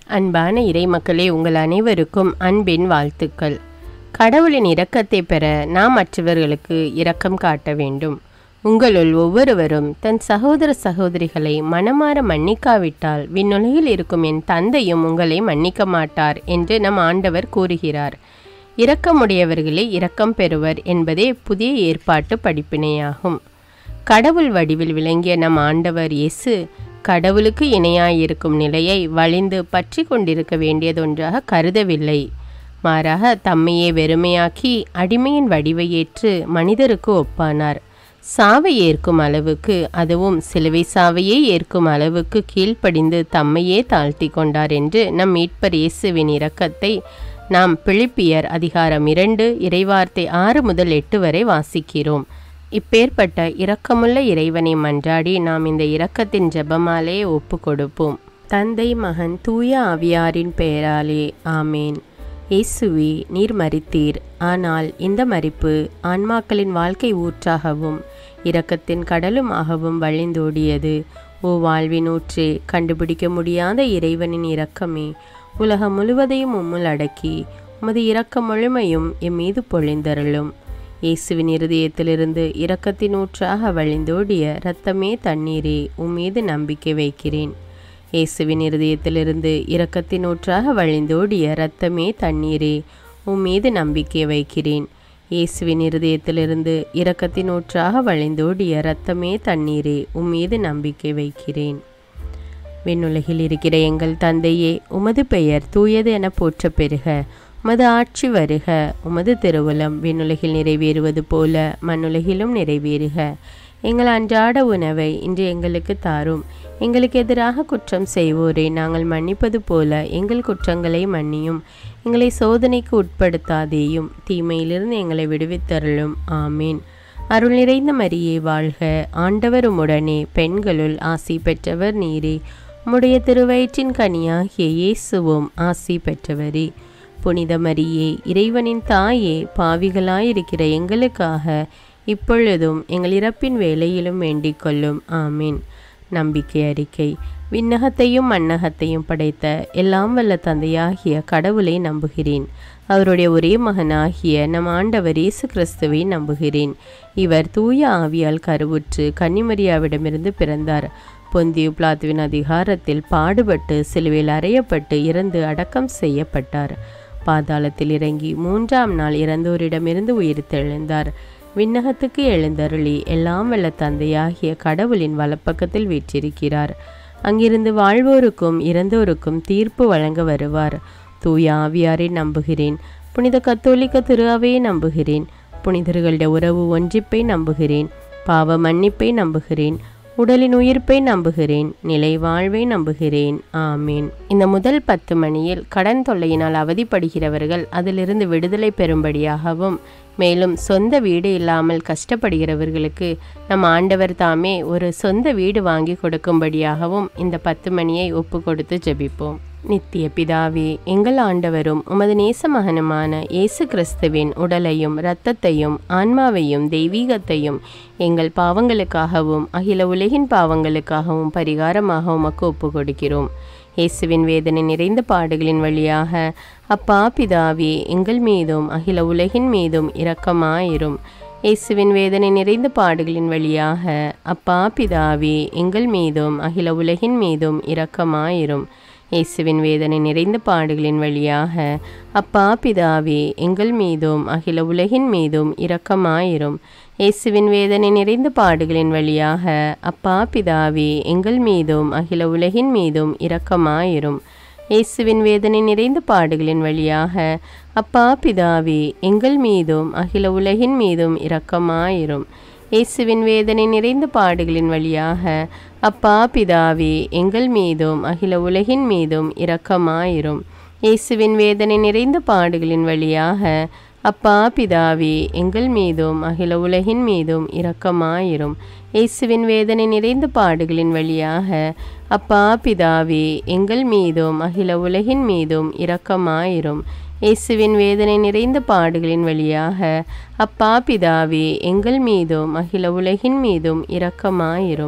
அன்பான இறைமக்களே, உங்கள் அனைவருக்கும் அன்பின் வாழ்த்துக்கள். கடவுளின் இரக்கத்தை பெற நாம் மற்றவர்களுக்கு இரக்கம் காட்ட வேண்டும். உங்களுள் ஒவ்வொருவரும் தன் சகோதர சகோதரிகளை மனமாற மன்னிக்காவிட்டால் விண்ணுலகில் இருக்கும் என் தந்தையும் உங்களை மன்னிக்க மாட்டார் என்று நம் ஆண்டவர் கூறுகிறார். இரக்கமுடையவர்களே இரக்கம் பெறுவர் என்பதே புதிய ஏற்பாட்டு படிப்பினையாகும். கடவுள் வடிவில் விளங்கிய நம் ஆண்டவர் இயேசு கடவுளுக்கு இணையாயிருக்கும் நிலையை வலிந்து பற்றி கொண்டிருக்க வேண்டியதொன்றாக கருதவில்லை. மாறாக தம்மையே வெறுமையாக்கி அடிமையின் வடிவை ஏற்று மனிதருக்கு ஒப்பானார். சாவை ஏற்கும் அளவுக்கு, அதுவும் சிலுவை சாவையே ஏற்கும் அளவுக்கு கீழ்ப்படிந்து தம்மையே தாழ்த்தி கொண்டார் என்று நம் மீட்பர் இயேசுவின் இரக்கத்தை நாம் பிலிப்பியர் அதிகாரம் 2 இறைவார்த்தை 6 முதல் 8 வரை வாசிக்கிறோம். இப்பேற்பட்ட இரக்கமுள்ள இறைவனை மன்றாடி நாம் இந்த இரக்கத்தின் ஜெபமாலையை ஒப்பு கொடுப்போம். தந்தை, மகன், தூய ஆவியாரின் பெயராலே ஆமேன். இயேசுவே, நீர் மரித்தீர். ஆனால் இந்த மரிப்பு ஆன்மாக்களின் வாழ்க்கை ஊற்றாகவும் இரக்கத்தின் கடலுமாகவும் வழிந்தோடியது. ஓ வாழ்வின் ஊற்றே, கண்டுபிடிக்க முடியாத இறைவனின் இரக்கமே, உலகம் முழுவதையும் உம்முள் அடக்கி உமது இரக்க முழுமையும் எம் மீது பொழிந்தருளும். இயேசுவின் இருதயத்திலிருந்து இரக்கத்தின் ஊற்றாக வழிந்தோடிய இரத்தமே தண்ணீரே, உம்மீது நம்பிக்கை வைக்கிறேன். இயேசுவின் இருதயத்திலிருந்து இரக்கத்தின் ஊற்றாக வழிந்தோடிய இரத்தமே தண்ணீரே, உம்மீது நம்பிக்கை வைக்கிறேன். இயேசுவின் இருதயத்திலிருந்து இரக்கத்தின் ஊற்றாக வழிந்தோடிய இரத்தமே தண்ணீரே, உம்மீது நம்பிக்கை வைக்கிறேன். விண்ணுலகில் இருக்கிற எங்கள் தந்தையே, உமது பெயர் தூயது என போற்ற பெறுக. உமது ஆட்சி வருக. உமது திருவுளம் விண்ணுலகில் நிறைவேறுவது போல மண்ணுலகிலும் நிறைவேறுக. எங்கள் அன்றாட உணவை இன்று எங்களுக்கு தாரும். எங்களுக்கு எதிராக குற்றம் செய்வோரை நாங்கள் மன்னிப்பது போல எங்கள் குற்றங்களை மன்னியும். எங்களை சோதனைக்கு உட்படுத்தாதேயும், தீமையிலிருந்து எங்களை விடுவித்தருளும். ஆமீன். அருள் நிறைந்த மரியே வாழ்க. ஆண்டவர் உம்முடனே, பெண்களுள் ஆசி பெற்றவர் நீரே. உம்முடைய திருவயிற்றின் கனியாகிய இயேசுவும் ஆசி பெற்றவரே. புனித மரியே, இறைவனின் தாயே, பாவிகளாயிருக்கிற எங்களுக்காக இப்பொழுதும் எங்கள் இறப்பின் வேளையிலும் வேண்டிக் கொள்ளும். ஆமீன். நம்பிக்கை அறிக்கை. விண்ணகத்தையும் மண்ணகத்தையும் படைத்த எல்லாம் வல்ல தந்தையாகிய கடவுளை நம்புகிறேன். அவருடைய ஒரே மகனாகிய நம் ஆண்டவர் இயேசு கிறிஸ்துவை நம்புகிறேன். இவர் தூய ஆவியால் கருவுற்று கன்னிமரியாவிடமிருந்து பிறந்தார். பொந்தியு பிலாத்துவின் அதிகாரத்தில் பாடுபட்டு சிலுவையில் அறையப்பட்டு இறந்து அடக்கம் செய்யப்பட்டார். பாதாளத்தில் இறங்கி 3ஆம் நாள் இறந்தோரிடமிருந்து உயிர்த்தெழுந்தார். விண்ணகத்துக்கு எழுந்தருளி எல்லாம் வல்ல தந்தையாகிய கடவுளின் வலப்பக்கத்தில் வீற்றிருக்கிறார். அங்கிருந்து வாழ்வோருக்கும் இறந்தோருக்கும் தீர்ப்பு வழங்க வருவார். தூய ஆவியாரை நம்புகிறேன். புனித கத்தோலிக்க திரு அவையை நம்புகிறேன். புனிதர்களுடைய உறவு ஒன்றிப்பை நம்புகிறேன். பாவ மன்னிப்பை நம்புகிறேன். உடலின் உயிர்ப்பை நம்புகிறேன். நிலை வாழ்வை நம்புகிறேன். ஆமீன். இந்த முதல் 10 மணியில் கடன் தொல்லையினால் அவதிப்படுகிறவர்கள் அதிலிருந்து விடுதலை பெறும்படியாகவும், மேலும் சொந்த வீடு இல்லாமல் கஷ்டப்படுகிறவர்களுக்கு நம் ஆண்டவர் தாமே ஒரு சொந்த வீடு வாங்கி கொடுக்கும்படியாகவும் இந்த 10 மணியை ஒப்பு கொடுத்து ஜெபிப்போம். நித்திய பிதாவே, எங்கள் ஆண்டவரும் உமது நேச மகனுமான இயேசு கிறிஸ்துவின் உடலையும் இரத்தத்தையும் ஆன்மாவையும் தெய்வீகத்தையும் எங்கள் பாவங்களுக்காகவும் அகில உலகின் பாவங்களுக்காகவும் பரிகாரமாக உமக்கு ஒப்பு கொடுக்கிறோம். இயேசுவின் வேதனை நிறைந்த பாடுகளின் வழியாக அப்பா பிதாவே, எங்கள் மீதும் அகில உலகின் மீதும் இரக்கமாயிரும். இயேசுவின் வேதனை நிறைந்த பாடுகளின் வழியாக அப்பா பிதாவே, எங்கள் மீதும் அகில உலகின் மீதும் இரக்கமாயிரும். இயேசுவின் வேதனை நிறைந்த பாடுகளின் வழியாக அப்பா பிதாவே, எங்கள் மீதும் அகில உலகின் மீதும் இரக்கமாயிரும். இயேசுவின் வேதனை நிறைந்த பாடுகளின் வழியாக அப்பா பிதாவே, எங்கள் மீதும் அகில உலகின் மீதும் இரக்கமாயிரும். இயேசுவின் வேதனை நிறைந்த பாடுகளின் வழியாக அப்பா பிதாவே, எங்கள் மீதும் அகில உலகின் மீதும் இரக்கமாயிரும். இயேசுவின் வேதனை நிறைந்த பாடுகளின் வழியாக அப்பா பிதாவே, எங்கள் மீதும் அகில உலகின் மீதும் இரக்கமாயிரும். இயேசுவின் வேதனை நிறைந்த பாடுகளின் வழியாக அப்பா பிதாவே, எங்கள் மீதும் அகில உலகின் மீதும் இரக்கமாயிரும். இயேசுவின் வேதனை நிறைந்த பாடுகளின் வழியாக அப்பா பிதாவே, எங்கள் மீதும் அகில உலகின் மீதும் இரக்கமாயிரும். இயேசுவின் வேதனை நிறைந்த பாடுகளின் வழியாக அப்பா பிதாவே, எங்கள் மீதும் அகில உலகின் மீதும் இரக்கமாயிரும்.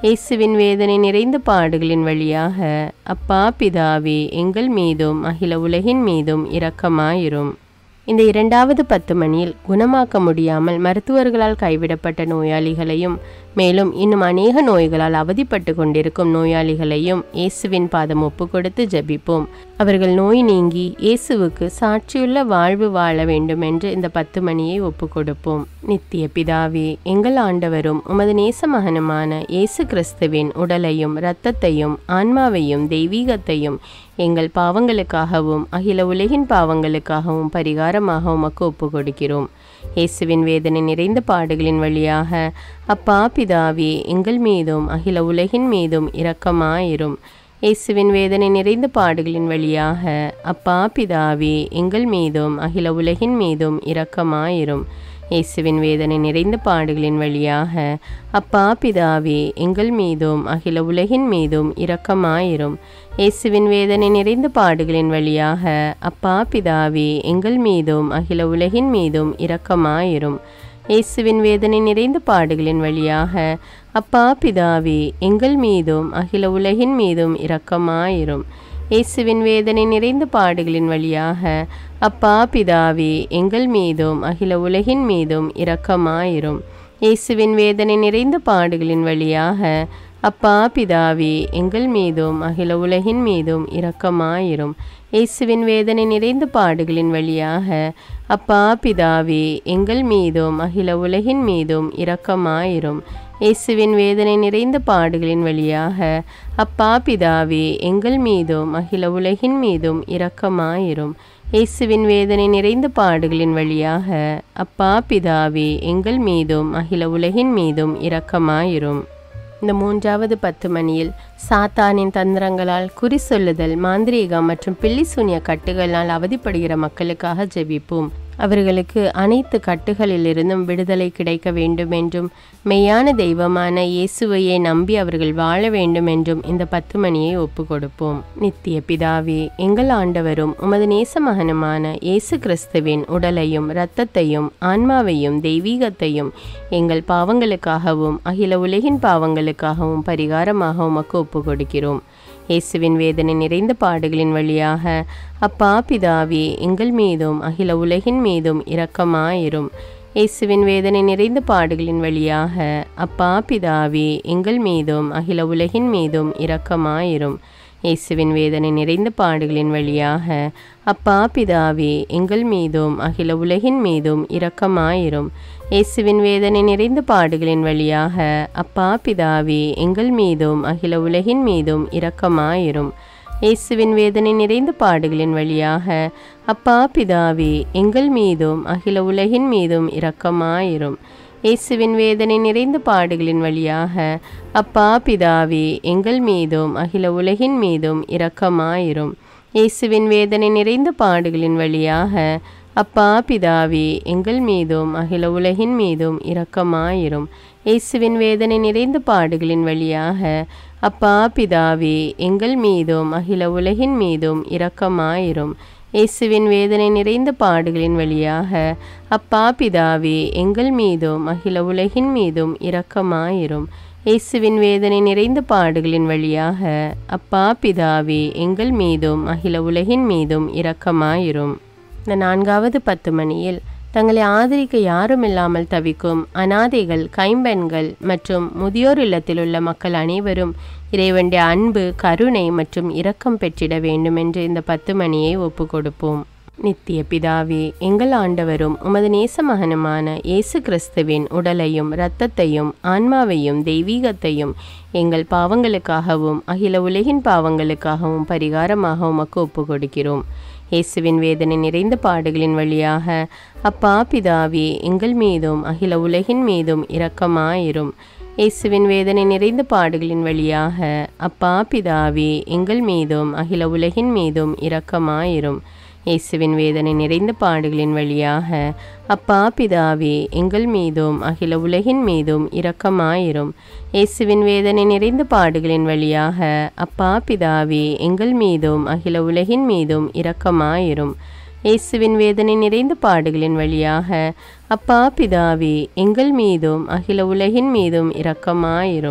இயேசுவின் வேதனை நிறைந்த பாடுகளின் வழியாக அப்பா பிதாவே எங்கள் மீதும் அகில உலகின் மீதும் இரக்கமாயிரும். இந்த 2வது 10 மணியில் குணமாக்க முடியாமல் மருத்துவர்களால் கைவிடப்பட்ட நோயாளிகளையும் மேலும் இன்னும் அநேக நோய்களால் அவதிப்பட்டு கொண்டிருக்கும் நோயாளிகளையும் இயேசுவின் பாதம் ஒப்பு கொடுத்து ஜெபிப்போம். அவர்கள் நோய் நீங்கி இயேசுவுக்கு சாட்சியுள்ள வாழ்வு வாழ வேண்டும் என்று இந்த 10 மணியை ஒப்பு கொடுப்போம். நித்திய பிதாவே, எங்கள் ஆண்டவரும் உமது நேச மகனுமான இயேசு கிறிஸ்துவின் உடலையும் இரத்தத்தையும் ஆன்மாவையும் தெய்வீகத்தையும் எங்கள் பாவங்களுக்காகவும் அகில உலகின் பாவங்களுக்காகவும் பரிகாரமாக உமக்கு ஒப்பு கொடுக்கிறோம். இயேசுவின் வேதனை நிறைந்த பாடுகளின் வழியாக அப்பா பிதாவே எங்கள் மீதும் அகில உலகின் மீதும் இரக்கமாயிரும். இயேசுவின் வேதனை நிறைந்த பாடுகளின் வழியாக அப்பா பிதாவே எங்கள் மீதும் அகில உலகின் மீதும் இரக்கமாயிரும். இயேசுவின் வேதனை நிறைந்த பாடுகளின் வழியாக அப்பா பிதாவே எங்கள் மீதும் அகில உலகின் மீதும் இரக்கமாயிரும். இயேசுவின் வேதனை நிறைந்த பாடுகளின் வழியாக அப்பா பிதாவே எங்கள் மீதும் அகில உலகின் மீதும் இரக்கமாயிரும். இயேசுவின் வேதனை நிறைந்த பாடுகளின் வழியாக அப்பா பிதாவே எங்கள் மீதும் அகில உலகின் மீதும் இரக்கமாயிரும். இயேசுவின் வேதனை நிறைந்த பாடுகளின் வழியாக அப்பா பிதாவே எங்கள் மீதும் அகில உலகின் மீதும் இரக்கமாயிரும். இயேசுவின் வேதனை நிறைந்த பாடுகளின் வழியாக அப்பா பிதாவே எங்கள் மீதும் அகில உலகின் மீதும் இரக்கமாயிரும். இயேசுவின் வேதனை நிறைந்த பாடுகளின் வழியாக அப்பா பிதாவே எங்கள் மீதும் அகில உலகின் மீதும் இரக்கமாயிரும். இயேசுவின் வேதனை நிறைந்த பாடுகளின் வழியாக அப்பா பிதாவே எங்கள் மீதும் அகில உலகின் மீதும் இரக்கமாயிரும். இயேசுவின் வேதனை நிறைந்த பாடுகளின் வழியாக அப்பா பிதாவே எங்கள் மீதும் அகில உலகின் மீதும் இரக்கமாயிரும். இந்த 3வது 10 மணியில் சாத்தானின் தந்திரங்களால் குறி சொல்லுதல், மாந்திரீகம் மற்றும் பில்லி சூனிய கட்டுகளால் அவதிப்படுகிற மக்களுக்காக ஜெபிப்போம். அவர்களுக்கு அனைத்து கட்டுகளிலிருந்தும் விடுதலை கிடைக்க வேண்டும் என்றும் மெய்யான தெய்வமான இயேசுவையே நம்பி அவர்கள் வாழ வேண்டும் என்றும் இந்த 10 மணியை ஒப்பு கொடுப்போம். நித்திய பிதாவே, எங்கள் ஆண்டவரும் உமது நேச மகனுமான இயேசு கிறிஸ்துவின் உடலையும் இரத்தத்தையும் ஆன்மாவையும் தெய்வீகத்தையும் எங்கள் பாவங்களுக்காகவும் அகில உலகின் பாவங்களுக்காகவும் பரிகாரமாக உமக்கு ஒப்பு கொடுக்கிறோம். இயேசுவின் வேதனை நிறைந்த பாடுகளின் வழியாக அப்பா பிதாவே எங்கள் மீதும் அகில உலகின் மீதும் இரக்கமாயிரும். இயேசுவின் வேதனை நிறைந்த பாடுகளின் வழியாக அப்பா பிதாவே எங்கள் மீதும் அகில உலகின் மீதும் இரக்கமாயிரும். இயேசுவின் வேதனை நிறைந்த பாடுகளின் வழியாக அப்பா பிதாவே எங்கள் மீதும் அகில உலகின் மீதும் இரக்கமாயிரும். இயேசுவின் வேதனை நிறைந்த பாடுகளின் வழியாக அப்பா பிதாவே எங்கள் மீதும் அகில உலகின் மீதும் இரக்கமாயிரும். இயேசுவின் வேதனை நிறைந்த பாடுகளின் வழியாக அப்பா பிதாவே எங்கள் மீதும் அகில உலகின் மீதும் இரக்கமாயிரும். இயேசுவின் வேதனை நிறைந்த பாடுகளின் வழியாக அப்பா பிதாவே எங்கள் மீதும் அகில உலகின் மீதும் இரக்கமாயிரும். இயேசுவின் வேதனை நிறைந்த பாடுகளின் வழியாக அப்பா பிதாவே எங்கள் மீதும் அகில உலகின் மீதும் இரக்கமாயிரும். இயேசுவின் வேதனை நிறைந்த பாடுகளின் வழியாக அப்பா பிதாவே எங்கள் மீதும் அகில உலகின் மீதும் இரக்கமாயிரும். இயேசுவின் வேதனை நிறைந்த பாடுகளின் வழியாக அப்பா பிதாவே எங்கள் மீதும் அகில உலகின் மீதும் இரக்கமாயிரும். இயேசுவின் வேதனை நிறைந்த பாடுகளின் வழியாக அப்பா பிதாவே எங்கள் மீதும் அகில உலகின் மீதும் இரக்கமாயிரும். இந்த 4வது 10 மணியில் தங்களை ஆதரிக்க யாரும் இல்லாமல் தவிக்கும் அனாதைகள், கைம்பெண்கள் மற்றும் முதியோர் இல்லத்தில் உள்ள மக்கள் அனைவரும் இறைவனுடைய அன்பு, கருணை மற்றும் இரக்கம் பெற்றிட வேண்டும் என்று இந்த 10 மணியை ஒப்பு கொடுப்போம். நித்திய பிதாவே, எங்கள் ஆண்டவரும் உமது நேச மகனுமான இயேசு கிறிஸ்துவின் உடலையும் இரத்தத்தையும் ஆன்மாவையும் தெய்வீகத்தையும் எங்கள் பாவங்களுக்காகவும் அகில உலகின் பாவங்களுக்காகவும் பரிகாரமாக உமக்கு ஒப்பு கொடுக்கிறோம். இயேசுவின் வேதனை நிறைந்த பாடுகளின் வழியாக அப்பா பிதாவே எங்கள் மீதும் அகில உலகின் மீதும் இரக்கமாயிரும். இயேசுவின் வேதனை நிறைந்த பாடுகளின் வழியாக அப்பா பிதாவே எங்கள் மீதும் அகில உலகின் மீதும் இரக்கமாயிரும். இயேசுவின் வேதனை நிறைந்த பாடுகளின் வழியாக அப்பா பிதாவே எங்கள் மீதும் அகில உலகின் மீதும் இரக்கமாயிரும். இயேசுவின் வேதனை நிறைந்த பாடுகளின் வழியாக அப்பா பிதாவே எங்கள் மீதும் அகில உலகின் மீதும் இரக்கமாயிரும். இயேசுவின் வேதனை நிறைந்த பாடுகளின் வழியாக அப்பா பிதாவே எங்கள் மீதும் அகில உலகின் மீதும் இரக்கமாயிரும்.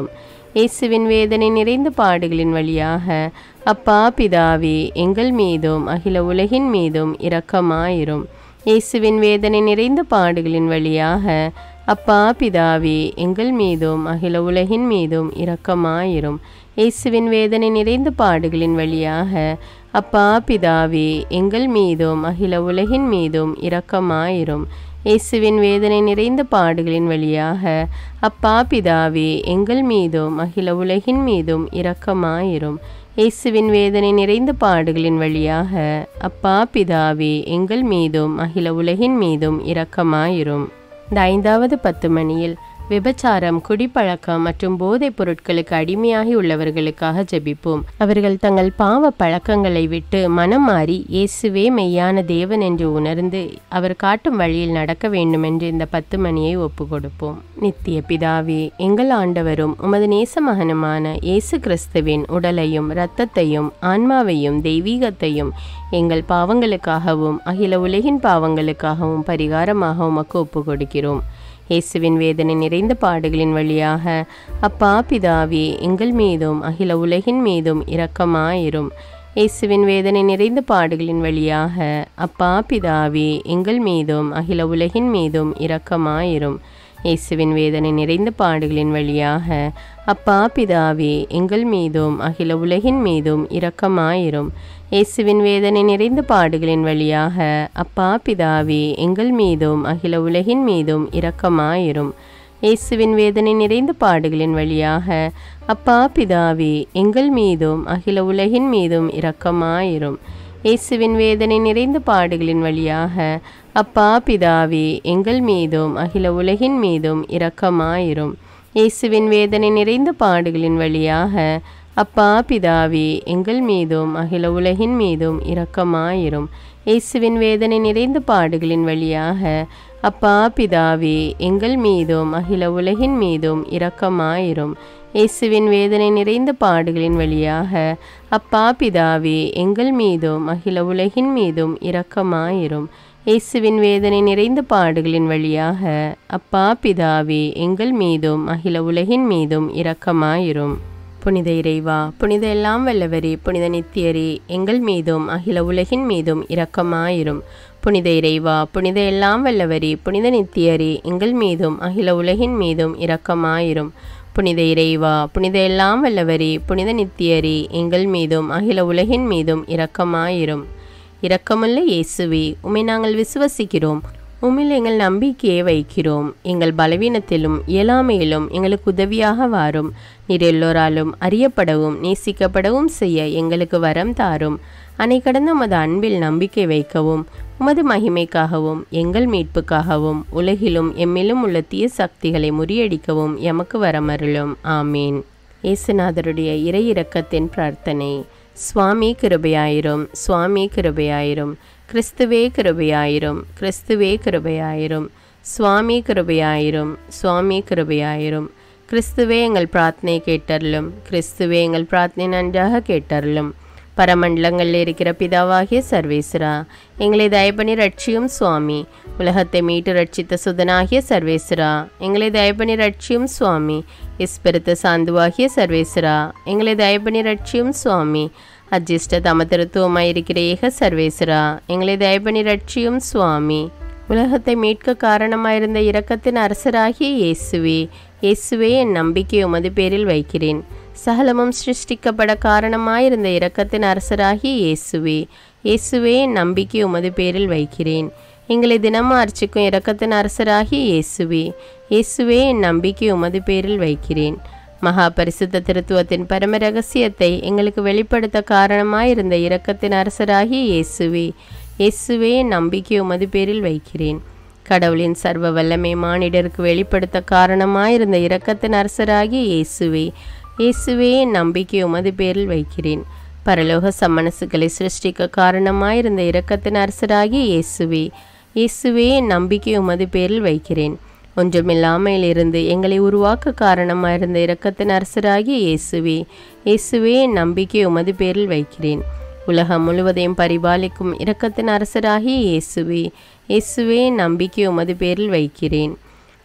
இயேசுவின் வேதனை நிறைந்த பாடுகளின் வழியாக அப்பா பிதாவே எங்கள் மீதும் அகில உலகின் மீதும் இரக்கமாயிரும். இயேசுவின் வேதனை நிறைந்த பாடுகளின் வழியாக அப்பா பிதாவே எங்கள் மீதும் அகில உலகின் மீதும் இரக்கமாயிரும். இயேசுவின் வேதனை நிறைந்த பாடுகளின் வழியாக அப்பா பிதாவே எங்கள் மீதும் அகில உலகின் மீதும் இரக்கமாயிரும். இயேசுவின் வேதனை நிறைந்த பாடுகளின் வழியாக அப்பா பிதாவே எங்கள் மீதும் அகில உலகின் மீதும் இரக்கமாயிரும். இயேசுவின் வேதனை நிறைந்த பாடுகளின் வழியாக அப்பா பிதாவே எங்கள் மீதும் அகில உலகின் மீதும் இரக்கமாயிரும். இந்த 5வது 10 மணியில் விபச்சாரம், குடிப்பழக்கம் மற்றும் போதைப் பொருட்களுக்கு அடிமையாகி உள்ளவர்களுக்காக ஜெபிப்போம். அவர்கள் தங்கள் பாவ பழக்கங்களை விட்டு மனம் மாறி இயேசுவே மெய்யான தேவன் என்று உணர்ந்து அவர் காட்டும் வழியில் நடக்க வேண்டும் என்று இந்த 10 மணியை ஒப்பு கொடுப்போம். நித்திய பிதாவே, எங்கள் ஆண்டவரும் உமது நேச மகனுமான இயேசு கிறிஸ்துவின் உடலையும் இரத்தத்தையும் ஆன்மாவையும் தெய்வீகத்தையும் எங்கள் பாவங்களுக்காகவும் அகில உலகின் பாவங்களுக்காகவும் பரிகாரமாக உமக்கு ஒப்பு கொடுக்கிறோம். இயேசுவின் வேதனை நிறைந்த பாடுகளின் வழியாக அப்பா பிதாவே எங்கள் மீதும் அகில உலகின் மீதும் இரக்கமாயிரும். இயேசுவின் வேதனை நிறைந்த பாடுகளின் வழியாக அப்பா பிதாவே எங்கள் மீதும் அகில உலகின் மீதும் இரக்கமாயிரும். இயேசுவின் வேதனை நிறைந்த பாடுகளின் வழியாக அப்பா பிதாவே எங்கள் மீதும் அகில உலகின் மீதும் இரக்கமாயிரும். இயேசுவின் வேதனை நிறைந்த பாடுகளின் வழியாக அப்பா பிதாவே எங்கள் மீதும் அகில உலகின் மீதும் இரக்கமாயிரும். இயேசுவின் வேதனை நிறைந்த பாடுகளின் வழியாக அப்பா பிதாவே எங்கள் மீதும் அகில உலகின் மீதும் இரக்கமாயிரும். இயேசுவின் வேதனை நிறைந்த பாடுகளின் வழியாக அப்பா பிதாவே எங்கள் மீதும் அகில உலகின் மீதும் இரக்கமாயிரும். இயேசுவின் வேதனை நிறைந்த பாடுகளின் வழியாக அப்பா பிதாவே எங்கள் மீதும் அகில உலகின் மீதும் இரக்கமாயிரும். இயேசுவின் வேதனை நிறைந்த பாடுகளின் வழியாக அப்பா பிதாவே எங்கள் மீதும் அகில உலகின் மீதும் இரக்கமாயிரும். இயேசுவின் வேதனை நிறைந்த பாடுகளின் வழியாக அப்பா பிதாவே எங்கள் மீதும் அகில உலகின் மீதும் இரக்கமாயிரும். இயேசுவின் வேதனை நிறைந்த பாடுகளின் வழியாக அப்பா பிதாவே எங்கள் மீதும் அகில உலகின் மீதும் இரக்கமாயிரும். புனித இறைவா, புனித எல்லாம் வல்லவரே, புனித நித்தியரே, எங்கள் மீதும் அகில உலகின் மீதும் இரக்கமாயிரும். புனித இறைவா, புனித எல்லாம் வல்லவரே, புனித நித்தியரே, எங்கள் மீதும் அகில உலகின் மீதும் இரக்கமாயிரும். புனித இறைவா, புனித எல்லாம் வல்லவரே, புனித நித்தியரே, எங்கள் மீதும் அகில உலகின் மீதும் இரக்கமாயிரும். இரக்கமுள்ள இயேசுவே, உம்மை நாங்கள் விசுவசிக்கிறோம். உம்மில் எங்கள் நம்பிக்கையை வைக்கிறோம். எங்கள் பலவீனத்திலும் இயலாமையிலும் எங்களுக்கு உதவியாக வாரும். நீர் எல்லோராலும் அறியப்படவும் நேசிக்கப்படவும் செய்ய எங்களுக்கு வரம் தாரும். அன்னை கடந்த உமது அன்பில் நம்பிக்கை வைக்கவும் உமது மகிமைக்காகவும் எங்கள் மீட்புக்காகவும் உலகிலும் எம்மிலும் உள்ள தீய சக்திகளை முறியடிக்கவும் எமக்கு வரமருளும். ஆமீன். இயேசுநாதருடைய இறை இரக்கத்தின் பிரார்த்தனை. சுவாமி கிருபையாயிரும், சுவாமி கிருபையாயிரும், கிறிஸ்துவே கிருபையாயிரும், கிறிஸ்துவே கிருபையாயிரும், சுவாமி கிருபையாயிரும், சுவாமி கிருபையாயிரும். கிறிஸ்துவே எங்கள் பிரார்த்தனை கேட்டருளும், கிறிஸ்துவே எங்கள் பிரார்த்தனை நன்றாக கேட்டருளும். பரமண்டலங்களில் இருக்கிற பிதாவாகிய சர்வேஸ்வரா, எங்களை தயபணி ரட்சியும் சுவாமி. உலகத்தை மீட்டு ரட்சித்த சுதனாகிய சர்வேஸ்வரா, எங்களை தயபணி ரட்சியும் சுவாமி. இஸ்பிரித்து சாந்துவாகிய சர்வேஸ்வரா, எங்களை தயபணி ரட்சியும் சுவாமி. அஜிஷ்ட தமதிருத்துவமாயிருக்கிற ஏக சர்வேஸ்வரா, எங்களை தயபணி ரட்சியும் சுவாமி. உலகத்தை மீட்க காரணமாயிருந்த இரக்கத்தின் அரசராகிய இயேசுவே, இயேசுவே என் நம்பிக்கை உமது பேரில் வைக்கிறேன். சகலமும் சிருஷ்டிக்கப்பட காரணமாயிருந்த இரக்கத்தின் அரசராகிய இயேசுவே, இயேசுவே என் நம்பிக்கை உமது பேரில் வைக்கிறேன். எங்களை தினமும் அர்ச்சிக்கும் இரக்கத்தின் அரசராகிய இயேசுவே, இயேசுவே என் நம்பிக்கை உமது பேரில் வைக்கிறேன். மகா பரிசுத்த திருத்துவத்தின் பரம ரகசியத்தை எங்களுக்கு வெளிப்படுத்த காரணமாயிருந்த இரக்கத்தின் அரசராகிய இயேசுவே, இயேசுவே என் நம்பிக்கை உமது பேரில் வைக்கிறேன். கடவுளின் சர்வ வல்லமை மானிடருக்கு வெளிப்படுத்த காரணமாயிருந்த இரக்கத்தின் அரசராகிய இயேசுவே, இயேசுவே என் நம்பிக்கை உமது பேரில் வைக்கிறேன். பரலோக சம்மனசுகளை சிருஷ்டிக்க காரணமாயிருந்த இரக்கத்தின் அரசராகிய இயேசுவே, இயேசுவே என் நம்பிக்கை உமது பேரில் வைக்கிறேன். ஒன்றுமில்லாமையிலிருந்து எங்களை உருவாக்க காரணமாயிருந்த இரக்கத்தின் அரசராகிய இயேசுவே, இயேசுவே என் நம்பிக்கை உமது பேரில் வைக்கிறேன். உலகம் முழுவதையும் பரிபாலிக்கும் இரக்கத்தின் அரசராகிய இயேசுவே, இயேசுவே என் நம்பிக்கை உமது பேரில் வைக்கிறேன்.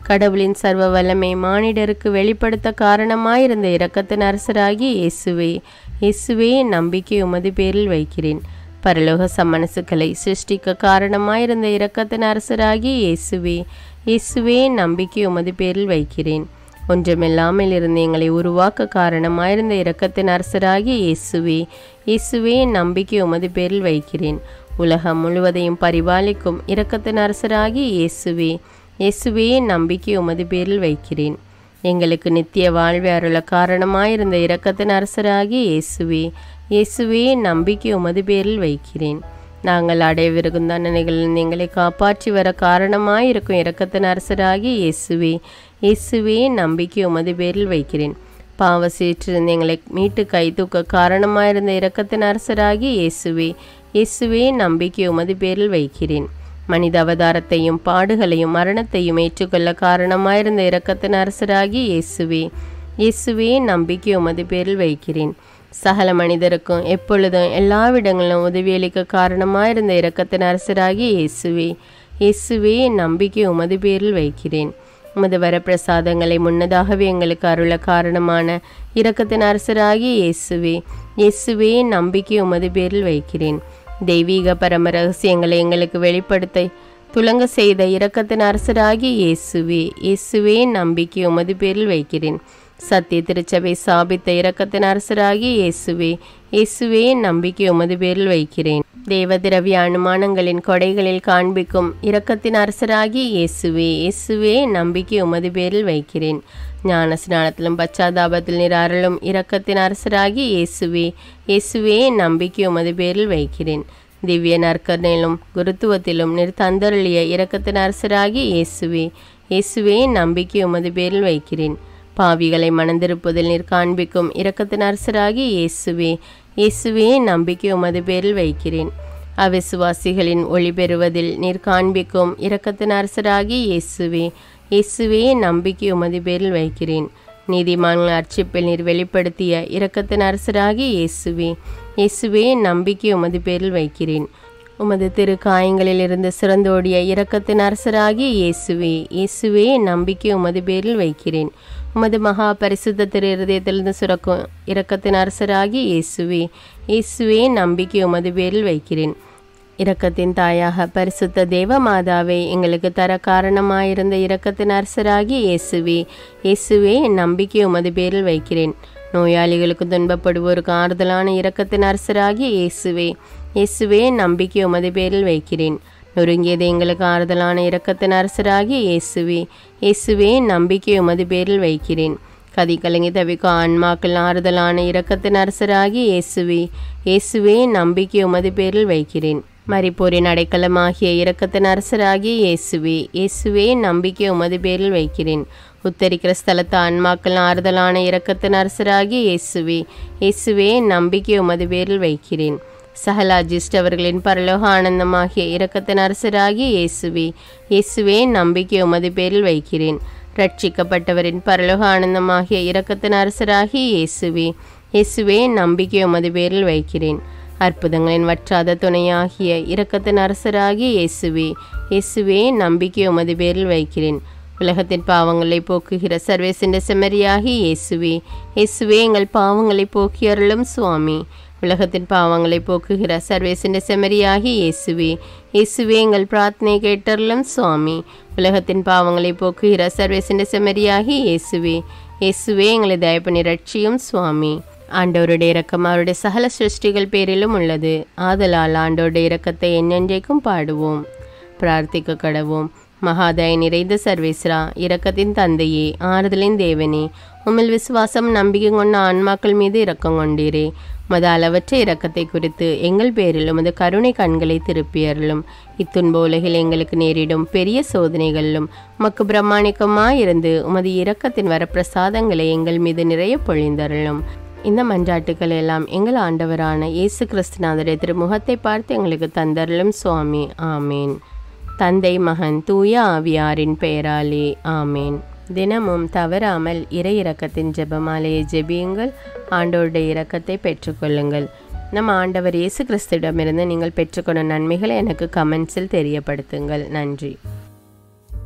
கடவுளின் சர்வ வல்லமை மானிடருக்கு வெளிப்படுத்த காரணமாயிருந்த இரக்கத்தின் அரசராகிய இயேசுவே, இயேசுவே நம்பிக்கை உமது பேரில் வைக்கிறேன். பரலோக சம்மனசுக்களை சிருஷ்டிக்க காரணமாயிருந்த இரக்கத்தின் அரசராகிய இயேசுவே, இயேசுவே நம்பிக்கை உமது பேரில் வைக்கிறேன். ஒன்றுமில்லாமல் இருந்து எங்களை உருவாக்க காரணமாயிருந்த இரக்கத்தின் அரசராகிய இயேசுவே, இயேசுவே நம்பிக்கை உமது பேரில் வைக்கிறேன். உலகம் முழுவதையும் பரிபாலிக்கும் இரக்கத்தின் அரசராகிய இயேசுவே, இயேசுவே நம்பிக்கை உமது பேரில் வைக்கிறேன். எங்களுக்கு நித்திய வாழ்வை அருள காரணமாயிருந்த இரக்கத்தின் அரசராகிய இயேசுவே, இயேசுவே நம்பிக்கை உமது பேரில் வைக்கிறேன். நாங்கள் அடையவிருக்கும் தண்டனைகளில் எங்களை காப்பாற்றி வர காரணமாயிருக்கும் இரக்கத்தின் அரசராகிய இயேசுவே, இயேசுவே நம்பிக்கை உமது பேரில் வைக்கிறேன். பாவ சீற்றிருந்து எங்களை மீட்டு கை தூக்க காரணமாயிருந்த இரக்கத்தின் அரசராகிய இயேசுவே, இயேசுவே நம்பிக்கை உமது பேரில் வைக்கிறேன். மனித அவதாரத்தையும் பாடுகளையும் மரணத்தையும் ஏற்றுக்கொள்ள காரணமாயிருந்த இரக்கத்தின் அரசராகிய இயேசுவே, இயேசுவே நம்பிக்கை உமது பேரில் வைக்கிறேன். சகல மனிதருக்கும் எப்பொழுதும் எல்லாவிடங்களிலும் உதவியளிக்க காரணமாயிருந்த இரக்கத்தின் அரசராகிய இயேசுவே, இயேசுவே நம்பிக்கை உமது பேரில் வைக்கிறேன். உமது வரப்பிரசாதங்களை முன்னதாகவே எங்களுக்கு அருள காரணமான இரக்கத்தின் அரசராகிய இயேசுவே, இயேசுவே நம்பிக்கை உமது பேரில் வைக்கிறேன். தெய்வீக பரம ரகசியங்களை எங்களுக்கு வெளிப்படுத்த துலங்க செய்த இரக்கத்தின் அரசராகிய இயேசுவே, இயேசுவே நம்பிக்கை உமது பேரில் வைக்கிறேன். சத்திய திருச்சபை சாபித்த இரக்கத்தின் அரசராகிய இயேசுவே, இயேசுவே நம்பிக்கை உமது பேரில் வைக்கிறேன். தேவ திரவிய அனுமானங்களின் கொடைகளில் காண்பிக்கும் இரக்கத்தின் அரசராகிய இயேசுவே, இயேசுவே நம்பிக்கை உமது பேரில் வைக்கிறேன். ஞான ஸ்நானத்திலும் பச்சாதாபத்தில் நீர் அருளும் இரக்கத்தின் அரசராகிய இயேசுவே, இயேசுவே நம்பிக்கை உமது பேரில் வைக்கிறேன். திவ்ய நற்கருணையிலும் குருத்துவத்திலும் நீர் தந்தருளிய இரக்கத்தின் அரசராகிய இயேசுவே, இயேசுவே நம்பிக்கை உமது பேரில் வைக்கிறேன். பாவிகளை மணந்திருப்பதில் நீர் காண்பிக்கும் இரக்கத்தின் அரசராகிய இயேசுவே, இயேசுவே நம்பிக்கை உமது பேரில் வைக்கிறேன். அவிசுவாசிகளின் ஒளி பெறுவதில் நீர் காண்பிக்கும் இரக்கத்தின் அரசராகிய இயேசுவே, இயேசுவே நம்பிக்கை உமது பேரில் வைக்கிறேன். நீதிமான்கள் அர்ச்சிப்பில் நீர் வெளிப்படுத்திய இரக்கத்தின் அரசராகிய இயேசுவே, இயேசுவே நம்பிக்கை உமது பேரில் வைக்கிறேன். உமது திரு காயங்களிலிருந்து சிறந்தோடிய இரக்கத்தின் அரசராகிய இயேசுவே, இயேசுவே நம்பிக்கை உமது பேரில் வைக்கிறேன். உமது மகா பரிசுத்த திரு இருதயத்திலிருந்து சுரக்கும் இரக்கத்தின் அரசராகிய இயேசுவே, இயேசுவே நம்பிக்கை உமது பேரில் வைக்கிறேன். இரக்கத்தின் தாயாக பரிசுத்த தேவ மாதாவை எங்களுக்கு தர காரணமாயிருந்த இரக்கத்தின் அரசராகிய இயேசுவே, இயேசுவே நம்பிக்கை உமது பேரில் வைக்கிறேன். நோயாளிகளுக்கு துன்பப்படுவோருக்கு ஆறுதலான இரக்கத்தின் அரசராகிய இயேசுவே, இயேசுவே நம்பிக்கை உமது பேரில் வைக்கிறேன். நொறுங்கியது எங்களுக்கு ஆறுதலான இரக்கத்தின் அரசராகிய இயேசுவே, இயேசுவே நம்பிக்கை உமது பேரில் வைக்கிறேன். கதி கலங்கி தவிக்கும் ஆன்மாக்கள் ஆறுதலான இரக்கத்தின் அரசராகிய இயேசுவே, இயேசுவே நம்பிக்கை உமது பேரில் வைக்கிறேன். மரிப்போரின் அடைக்கலமாகிய இரக்கத்தின் அரசராகிய இயேசுவே, இயேசுவே நம்பிக்கை உமது பேரில் வைக்கிறேன். உத்தரிக்கிற ஸ்தலத்து ஆன்மாக்கள் ஆறுதலான இரக்கத்தின் அரசராகிய இயேசுவே, இயேசுவே நம்பிக்கை உமது பேரில் வைக்கிறேன். சகல அஜிஷ்டவர்களின் பரலோக ஆனந்தமாகிய இரக்கத்தின் அரசராகிய இயேசுவே, இயேசுவே நம்பிக்கை உமது பேரில் வைக்கிறேன். ரட்சிக்கப்பட்டவரின் பரலோக ஆனந்தமாகிய இரக்கத்தின் அரசராகிய இயேசுவே, இயேசுவே நம்பிக்கை உமது பேரில் வைக்கிறேன். அற்புதங்களின் வற்றாத துணையாகிய இரக்கத்தின் அரசராகிய இயேசுவே, இயேசுவே நம்பிக்கை உமது பேரில் வைக்கிறேன். உலகத்தின் பாவங்களை போக்குகிற சர்வேசண்ட செம்மறியாகிய இயேசுவே, இயேசுவே எங்கள் பாவங்களை போக்கி அருளும் சுவாமி. உலகத்தின் பாவங்களை போக்குகிற சர்வேசண்ட செம்மறியாகிய இயேசுவே, இயேசுவே எங்கள் பிரார்த்தனை கேட்டருளும் சுவாமி. உலகத்தின் பாவங்களை போக்குகிற சர்வேசண்ட செம்மறியாகிய இயேசுவே, இயேசுவே எங்களை தயப்பனி ரட்சியும் சுவாமி. ஆண்டவருடைய இரக்கம் அவருடைய சகல சிருஷ்டிகள் பேரிலும் உள்ளது. ஆதலால் ஆண்டவருடைய இரக்கத்தை என்னென்றைக்கும் பாடுவோம். பிரார்த்திக்க கடவோம். மகாதய நிறைந்த சர்வேஸ்வரா, இரக்கத்தின் தந்தையே, ஆறுதலின் தேவனே, உம்மில் விசுவாசம் நம்பிக்கை கொண்ட ஆன்மாக்கள் மீது இரக்கம் கொண்டீரே. உமது அளவற்ற இரக்கத்தை குறித்து எங்கள் பேரில் உமது கருணை கண்களை திருப்பியருளும். இத்துன்ப உலகில் எங்களுக்கு நேரிடும் பெரிய சோதனைகளிலும் உமக்கு பிரமாணிக்கமாயிருந்து உமது இரக்கத்தின் வரப்பிரசாதங்களை எங்கள் மீது நிறைய பொழிந்தருளும். இந்த மன்றாட்டுக்கள் எல்லாம் எங்கள் ஆண்டவரான இயேசு கிறிஸ்துநாதருடைய திருமுகத்தை பார்த்து எங்களுக்கு தந்தருளும் சுவாமி. ஆமேன். தந்தை மகன் தூய ஆவியாரின் பெயராலே ஆமேன். தினமும் தவறாமல் இறை இரக்கத்தின் ஜெபமாலையை ஜெபியுங்கள். ஆண்டவருடைய இரக்கத்தை பெற்றுக்கொள்ளுங்கள். நம் ஆண்டவர் இயேசு கிறிஸ்துவிடமிருந்து நீங்கள் பெற்றுக்கொண்ட நன்மைகளை எனக்கு கமெண்ட்ஸில் தெரியப்படுத்துங்கள். நன்றி.